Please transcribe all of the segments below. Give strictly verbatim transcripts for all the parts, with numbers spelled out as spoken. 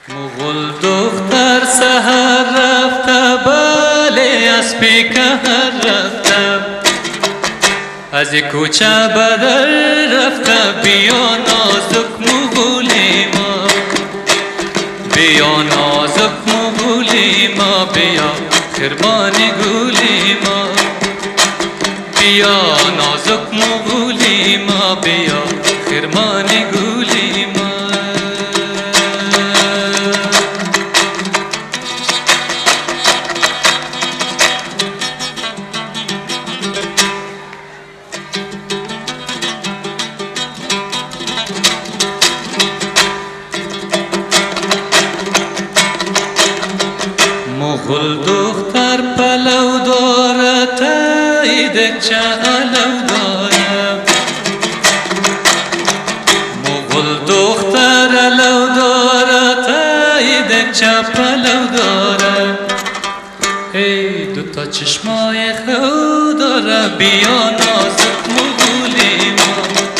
مغول دختر سهر رفته بله از پیکهر رفته از کوچه بدر رفته بیا نازک مغولی ما بیا نازک مغولی ما بیا خربانی گولی ما بیا نازک مغولی ما بیا خربانی گولی ما مغول دختر پلو داره تایید چه علو داره مغول دختر علو داره تایید چه پلو داره ای دوتا چشمای خود داره بیا نازک مغولی ما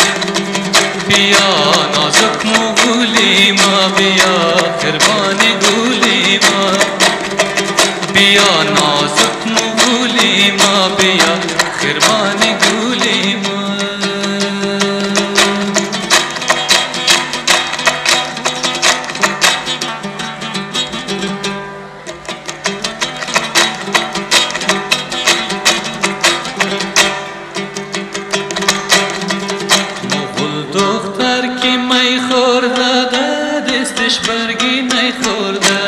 بیا نازک مغولی ما بیا خربانی گولی ما بیا نازک مغولی ما بیا خربانی گولی ما مغول دختر که می خورده دستش برگی می خورده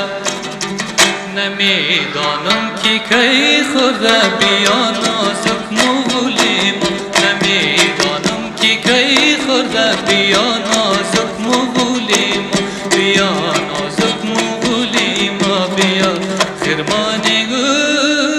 نمیدانم کی کی خورده بیا نازک مغولی ما نمیدانم کی کی خورده بیا نازک مغولی ما بیا نازک مغولی ما بیا خرمانی گولی